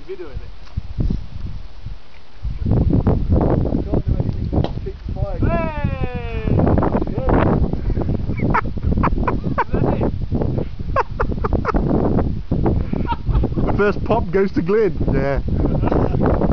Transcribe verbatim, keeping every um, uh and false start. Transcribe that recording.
videoing it. Can't do anything but keep the fire going. Hey! The first pop goes to Glyn. Yeah.